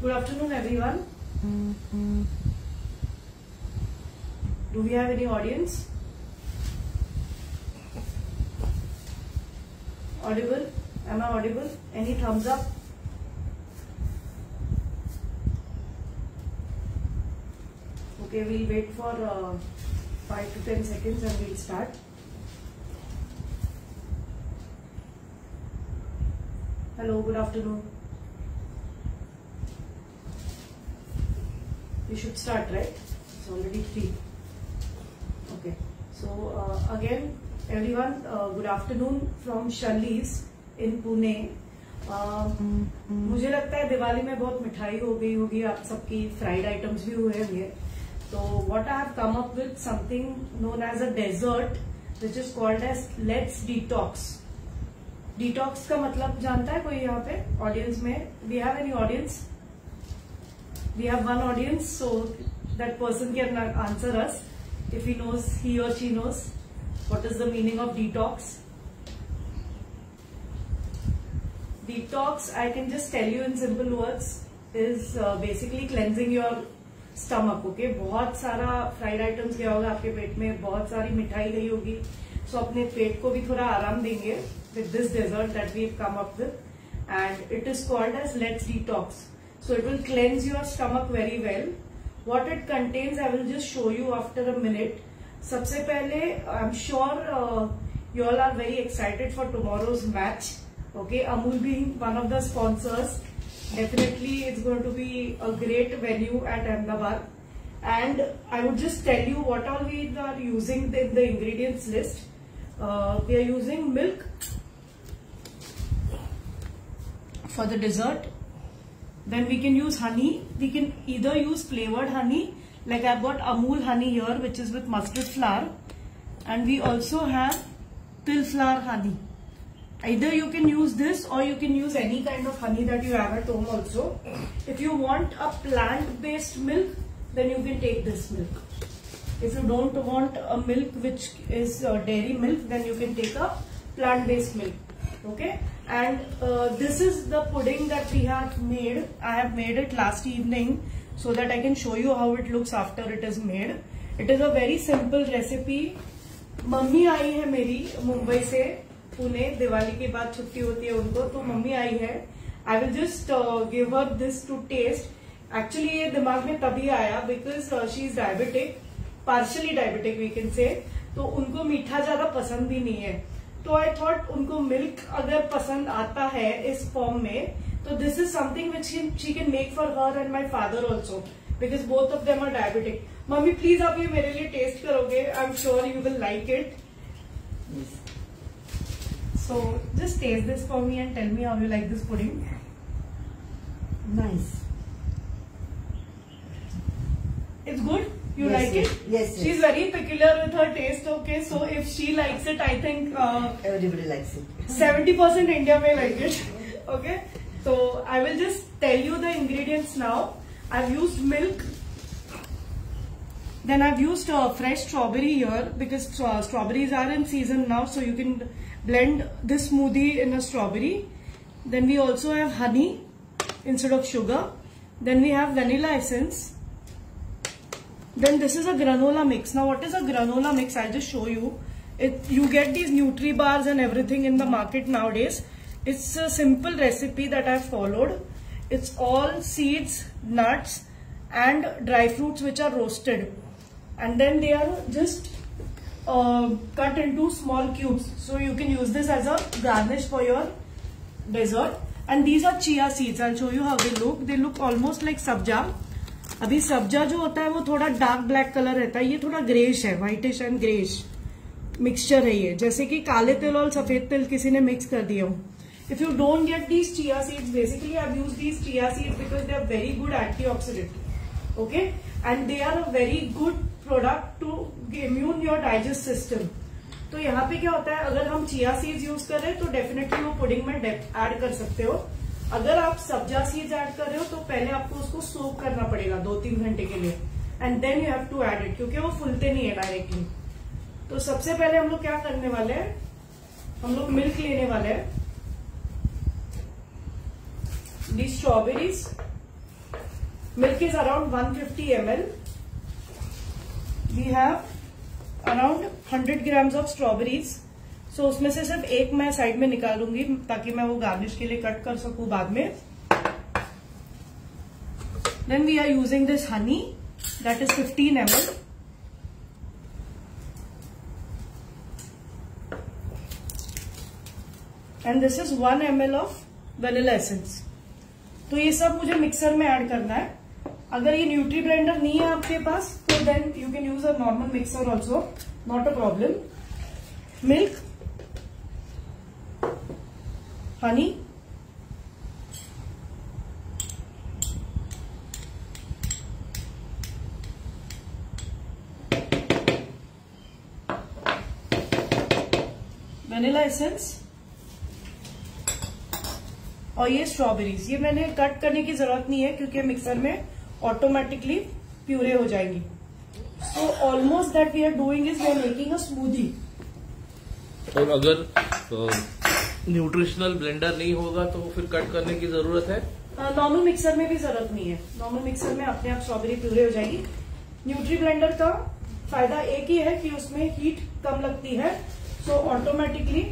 Good afternoon, everyone. Do we have any audience? Audible? Am I audible? Any thumbs up? Okay, we'll wait for 5 to 10 seconds and we'll start. Hello, good afternoon. We should start, right? It's already 3. Okay. So again, everyone, good afternoon from Shallies in Pune. मुझे लगता है दिवाली में बहुत मिठाई हो गई होगी, आप सबकी फ्राइड आइटम्स भी हुए होंगे. So what I have come up with something known as a dessert, which is called as Let's Detox. Detox का मतलब जानता है कोई यहाँ पे ऑडियंस में? We have any audience? We have one audience, so that person can answer us if he knows, he or she knows what is the meaning of detox. Detox, I can just tell you in simple words, is basically cleansing your stomach. Okay, बहुत सारा fried items गया होगा आपके पेट में, बहुत सारी मिठाई गई होगी, so अपने पेट को भी थोड़ा आराम देंगे with this dessert that we've come up with, and it is called as Let's Detox. So it will cleanse your stomach very well. What it contains, I will just show you after a minute. सबसे पहले, I'm sure you all are very excited for tomorrow's match. Okay, Amul being one of the sponsors, definitely it's going to be a great venue at Ahmedabad. And I would just tell you what all we are using in the ingredients list. We are using milk for the dessert. Then we can use honey. We can either use flavored honey, like I've got Amul honey here, which is with mustard flour. And we also have till flour honey. Either you can use this or you can use any kind of honey that you have at home also. If you want a plant-based milk, then you can take this milk. If you don't want a milk which is dairy milk, then you can take a plant-based milk. Okay, and this is the pudding that we have made. I have made it last evening so that I can show you how it looks after it is made. It is a very simple recipe. Mummy आई है मेरी मुंबई से पुणे, दिवाली के बाद छुट्टी होती है उनको, तो मम्मी आई है. I will just give her this to taste. Actually ये दिमाग में तभी आया because she is diabetic, partially diabetic we can say, तो उनको मीठा ज्यादा पसंद भी नहीं है. तो आई थॉट उनको मिल्क अगर पसंद आता है इस फॉर्म में, तो this is something which she can make for her and my father also, because both of them are diabetic. Mummy please आप ये मेरे लिए टेस्ट करोगे? I am sure you will like it. So just taste this for me and tell me how you like this pudding. Nice. It's good? You yes, like yes, it? Yes. She's very peculiar with her taste. Okay, so if she likes it, I think everybody likes it. 70% India may like it. Okay, so I will just tell you the ingredients now. I've used milk. Then I've used fresh strawberry here because strawberries are in season now, so you can blend this smoothie in a strawberry. Then we also have honey instead of sugar. Then we have vanilla essence. Then this is a granola mix. Now what is a granola mix? I'll just show you. You get these Nutri-Bars and everything in the market nowadays. It's a simple recipe that I've followed. It's all seeds, nuts and dry fruits which are roasted. And then they are just cut into small cubes. So you can use this as a garnish for your dessert. And these are chia seeds. I'll show you how they look. They look almost like sabja. अभी सब्जा जो होता है वो थोड़ा dark black colour रहता है, ये थोड़ा ग्रेइश है, व्हाइटिश एंड ग्रेइश मिक्सचर है ये, जैसे कि काले तिल और सफेद तिल किसी ने मिक्स कर दिया हो. If you don't get these chia seeds, basically I've used these chia seeds because they are very good antioxidant. Okay, and they are a very good product to immune your digest system. तो यहाँ पे क्या होता है, अगर हम chia seeds use कर रहे हैं तो डेफिनेटली वो पुडिंग में ऐड कर सकते हो. अगर आप सब्जा सीड्स ऐड कर रहे हो तो पहले आपको उसको सोक करना पड़ेगा 2-3 घंटे के लिए, and then you have to add it, क्योंकि वो फूलते नहीं है डायरेक्टली. तो सबसे पहले हम लोग क्या करने वाले हैं, हम लोग मिल्क लेने वाले हैं. The strawberries Milk is around 150 ml. We have around 100 grams of strawberries. So उसमें से सिर्फ एक मैं साइड में निकालूंगी ताकि मैं वो गार्निश के लिए कट कर सकूं बाद में. Then we are using this honey, that is 15 ml. And this is 1 ml of vanilla essence. तो ये सब मुझे मिक्सर में ऐड करना है. अगर ये न्यूट्री ब्लेंडर नहीं है आपके पास तो then you can use a normal mixer also, not a problem. Milk, honey, vanilla essence और ये स्ट्रॉबेरीज. ये मैंने कट करने की जरूरत नहीं है क्योंकि मिक्सर में ऑटोमेटिकली प्यूरे हो जाएंगी. So almost that we are doing is we are making a smoothie. और अगर न्यूट्रिशनल ब्लेंडर नहीं होगा तो फिर कट करने की जरूरत है? नॉर्मल मिक्सर में भी जरूरत नहीं है. नॉर्मल मिक्सर में अपने आप स्ट्रॉबेरी प्यूरे हो जाएगी. न्यूट्री ब्लेंडर का फायदा एक ही है कि उसमें हीट कम लगती है. सो ऑटोमेटिकली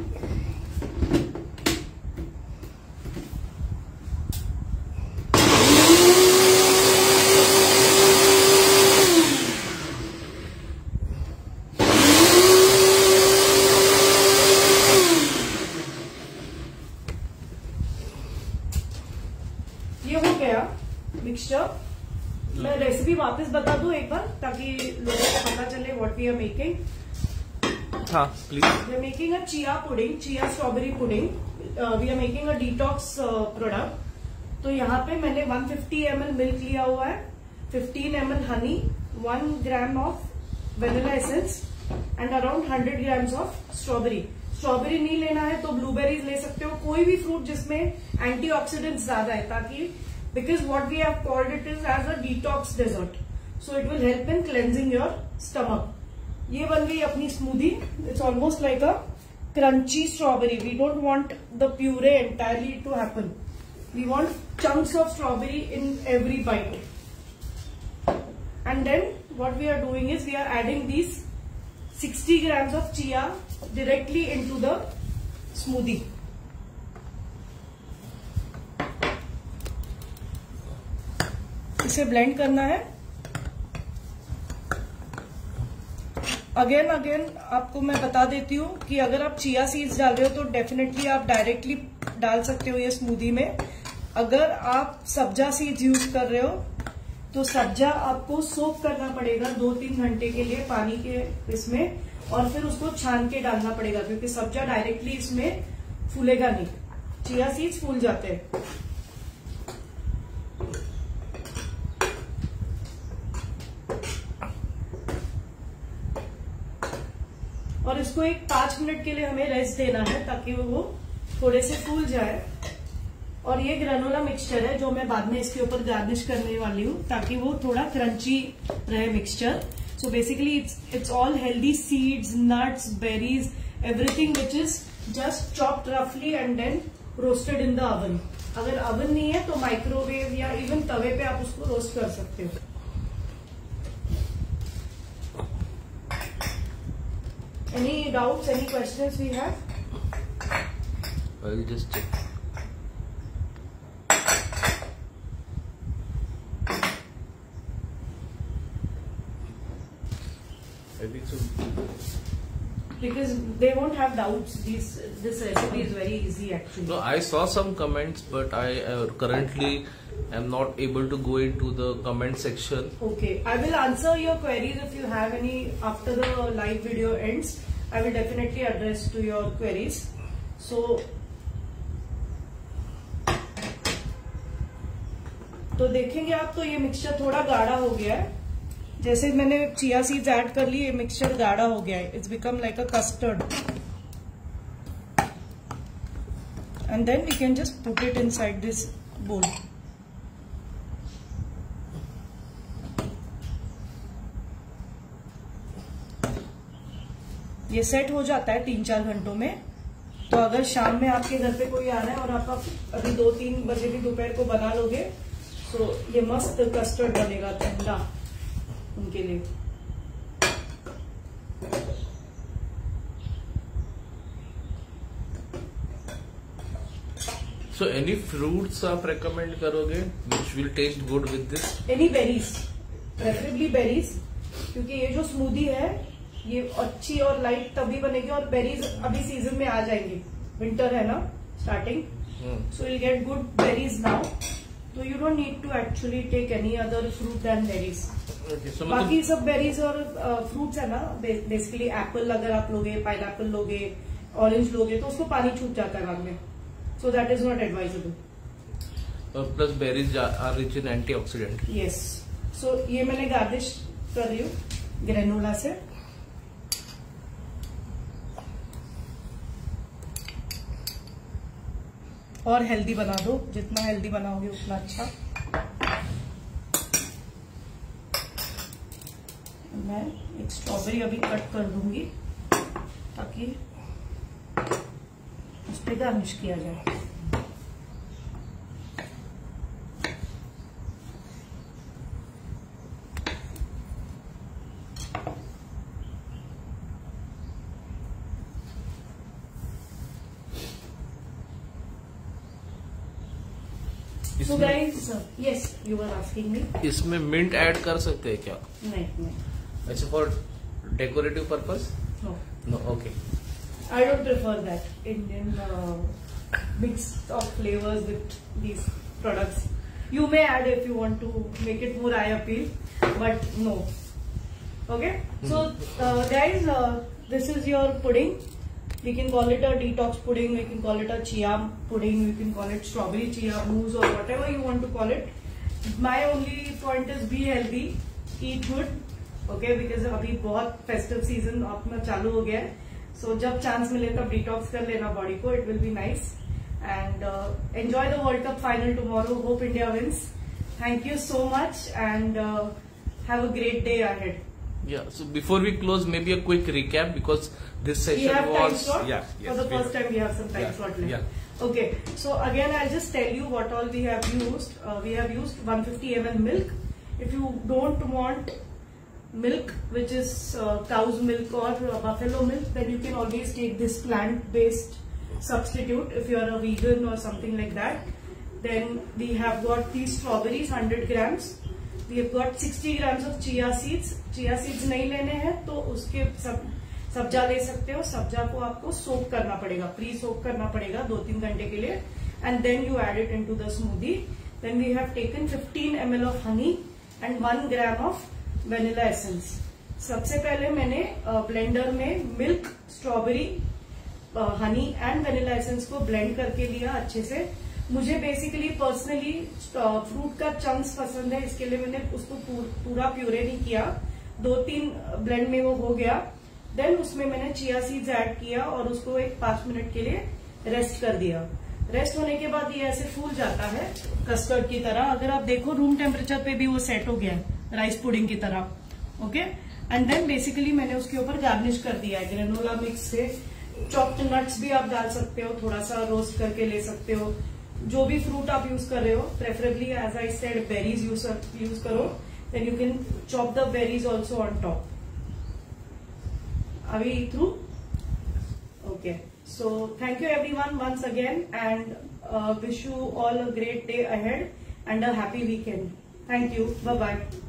ये हो गया मिक्सचर. मैं रेसिपी वापस बता दूं एक बार ताकि लोगों को पता चले व्हाट वी आर मेकिंग. हाँ please. We are making a chia pudding, chia strawberry pudding. We are making a detox product. तो यहाँ पे मैंने 150 ml मिल्क लिया हुआ है, 15 ml honey, 1 gram of vanilla essence and around 100 grams of strawberry. Strawberry नहीं लेना है तो ब्लूबेरीज ले सकते हो, कोई भी फ्रूट जिसमें एंटीऑक्सीडेंट्स ज्यादा है, ताकि because what we have called it is as a detox dessert, so it will help in cleansing your stomach. ये बन गई अपनी smoothie. It's almost like a crunchy strawberry. We don't want the puree entirely to happen. We want chunks of strawberry in every bite. And then what we are doing is we are adding these 60 grams of chia directly into the smoothie. इसे blend करना है. Again आपको मैं बता देती हूँ कि अगर आप चिया सीड्स डाल रहे हो तो डेफिनेटली आप डायरेक्टली डाल सकते हो ये स्मूदी में. अगर आप सब्जा सीड्स यूज कर रहे हो तो सब्जा आपको सोक करना पड़ेगा 2-3 घंटे के लिए पानी के इसमें, और फिर उसको छान के डालना पड़ेगा क्योंकि सब्जा डायरेक्टली इसमें फूलेगा नहीं. चिया सीड्स फूल जाते हैं. और इसको एक 5 मिनट के लिए हमें रेस्ट देना है ताकि वो थोड़े से फूल जाए. और ये ग्रेनोला मिक्सचर है जो मैं बाद में इसके ऊपर गार्निश करने वाली हूँ ताकि वो थोड़ा क्रंची रहे mixture. So basically it's all healthy seeds, nuts, berries, everything which is just chopped roughly and then roasted in the oven. अगर oven नहीं है तो माइक्रोवेव या इवन तवे पे आप उसको रोस्ट कर सकते हो. Any doubts, any questions we have? I'll just check. I think so. Because they won't have doubts. This recipe is very easy actually. No, I saw some comments, but I currently am not able to go into the comment section. Okay, I will answer your queries if you have any after the live video ends. I will definitely address to your queries. So, तो देखेंगे आप तो ये mixture थोड़ा गाढ़ा हो गया है. जैसे मैंने चिया सीड्स ऐड कर ली, ये मिक्सचर गाढ़ा हो गया है. It's become like a custard. And then we can just put it inside this bowl. ये सेट हो जाता है 3-4 घंटों में. तो अगर शाम में आपके घर पे कोई आ रहा है और आप अभी 2-3 बजे भी दोपहर को बना लोगे सो ये मस्त कस्टर्ड बनेगा ठंडा उनके लिए। So any fruits आप recommend करोगे which will taste good with this? Any berries, preferably berries, क्योंकि ये जो स्मूदी है ये अच्छी और लाइट तभी बनेगी, और बेरीज अभी सीजन में आ जाएंगी, विंटर है ना starting, so you get good berries now, तो you don't need to actually take any other fruit than berries. बाकी सब बेरीज और फ्रूट्स है ना, बेसिकली एप्पल अगर आप लोगे, पाइनएप्पल लोगे, ऑरेंज लोगे तो उसको पानी छूट जाता है बाद में, so that is not advisable. Plus berries are rich in antioxidant. Yes. So ये मैंने गार्निश कर रही हूँ ग्रेनोला से। और हेल्दी बना दो, जितना हेल्दी बनाओगे उतना अच्छा। मैं एक स्ट्रॉबेरी अभी कट कर दूंगी ताकि उस पर गार्निश किया जाए। So guys, yes, you were asking me. इसमें मिंट ऐड कर सकते हैं क्या? नहीं। ऐसे for decorative purpose? No. No, okay. I don't prefer that Indian mix of flavors with these products. You may add if you want to make it more eye appeal, but no. Okay. So guys, this is your pudding. We can call it a detox pudding. We can call it a chia pudding. We can call it strawberry chia mousse or whatever you want to call it. My only point is be healthy, eat good. Okay, because अभी बहुत festive season अपना चालू हो गया है. So जब chance मिले तब डिटॉक्स कर लेना बॉडी को, it will be nice, and enjoy the world cup final tomorrow, hope India wins. Thank you so much and have a great day ahead. Yeah, so before we close, maybe a quick recap because this session was for the first time we have some time slot left. Yeah. Okay, so again I'll just tell you what all we have used. We have used 150 ml milk. If you don't want milk which is cow's milk or buffalo milk, then you can always take this plant-based substitute if you are a vegan or something like that. Then we have got these strawberries, 100 grams. We have got 60 grams of chia seeds. Chia seeds नहीं लेने हैं तो उसके सब्जा ले सकते हो। सब्जा को आपको सोक करना पड़ेगा, प्री सोक करना पड़ेगा 2-3 घंटे के लिए, and then you add it into the smoothie. Then we have taken 15 ml of honey and 1 gram of vanilla essence. सबसे पहले मैंने ब्लेंडर में milk, strawberry, honey and vanilla essence को ब्लेंड करके लिया अच्छे से। मुझे बेसिकली पर्सनली फ्रूट का चंक्स पसंद है, इसके लिए मैंने उसको पूरा प्यूरे नहीं किया, 2-3 ब्लेंड में वो हो गया। देन उसमें मैंने चिया सीड्स ऐड किया और उसको एक 5 मिनट के लिए रेस्ट कर दिया। रेस्ट होने के बाद ये ऐसे फूल जाता है कस्टर्ड की तरह। अगर आप देखो रूम टेम्परेचर पे भी वो सेट हो गया है राइस पुडिंग की तरह। ओके, एंड देन बेसिकली मैंने उसके ऊपर गार्निश कर दिया है ग्रेनोला मिक्स से। चॉप्ड नट्स भी आप डाल सकते हो, थोड़ा सा रोस्ट करके ले सकते हो, जो भी फ्रूट आप यूज कर रहे हो, preferably as I said berries use करो। Then you can chop the berries also on top. Are we through? Okay. So thank you everyone once again, and wish you all a great day ahead and a happy weekend. Thank you. Bye bye.